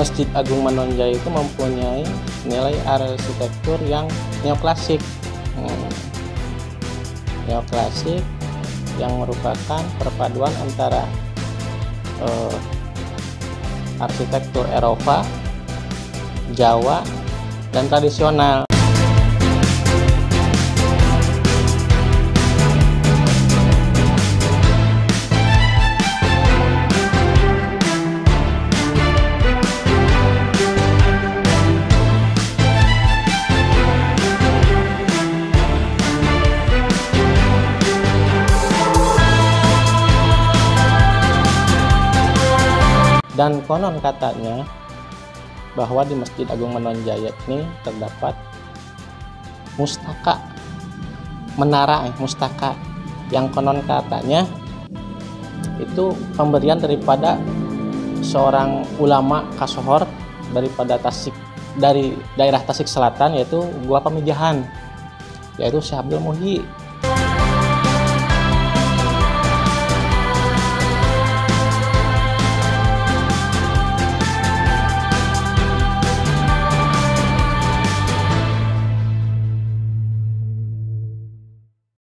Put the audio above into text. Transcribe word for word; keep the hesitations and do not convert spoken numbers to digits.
Masjid Agung Manonjaya itu mempunyai nilai arsitektur yang neoklasik. Hmm. Neoklasik yang merupakan perpaduan antara eh, arsitektur Eropa, Jawa, dan tradisional. Dan konon katanya bahwa di Masjid Agung Manonjaya ini terdapat mustaka, menara eh, mustaka yang konon katanya itu pemberian daripada seorang ulama kasohor daripada Tasik, dari daerah Tasik Selatan, yaitu Gua Pamijahan, yaitu Syekh Abdul Muhyi.